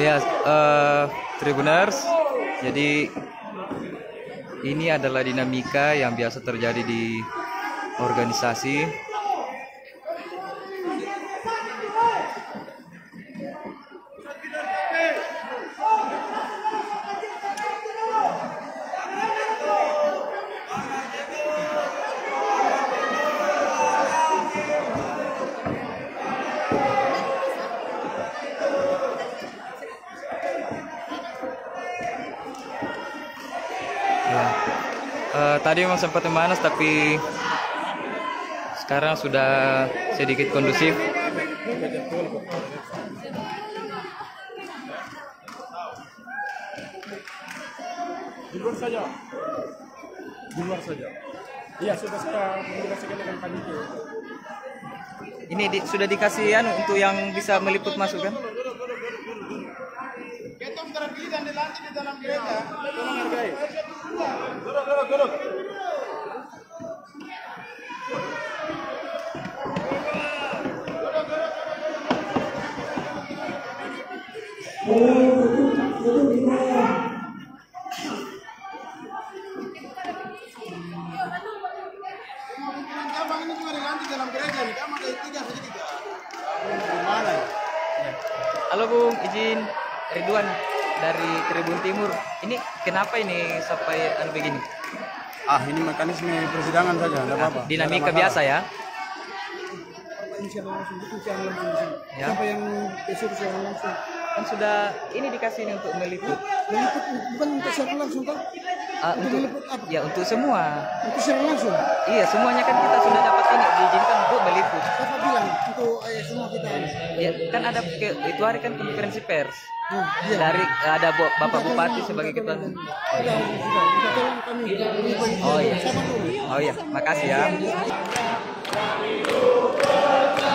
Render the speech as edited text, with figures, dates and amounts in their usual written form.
Ya, Tribuners, jadi ini adalah dinamika yang biasa terjadi di organisasi. Tadi memang sempat memanas, tapi sekarang sudah sedikit kondusif. Di luar saja. Di luar saja. Iya, sudah saya menjelaskan dengan panitia. Ini sudah dikasih untuk yang bisa meliput masuk kan? Ketong terpilih dan dilantik di dalam gereja. Tolong hargai. Duduk. Cabang ini cuma dilantik dalam gereja nih. Kamu ada tiga sedikit ya. Gimana ya? Halo Bung, izin Ridwan dari Tribun Timur. Ini kenapa ini sampai begini? Ini mekanisme persidangan saja, tidak apa-apa. Dinamika biasa ya? Ya. Siapa yang disuruh siaran langsung? Kan sudah ini dikasih ini untuk meliput. Meliput bukan untuk siaran langsung kan? Untuk meliput apa? ya untuk semua. Untuk siaran langsung? Iya, semuanya kan kita sudah dapat ini diizinkan untuk meliput. Siapa bilang untuk semua kita? Ya, kan ada itu hari kan konferensi pers. Iya. Dari ada Bapak Bupati sebagai ketua. Sudah, tolong kami. Oh iya. Siapa dulu? Oh iya, makasih ya.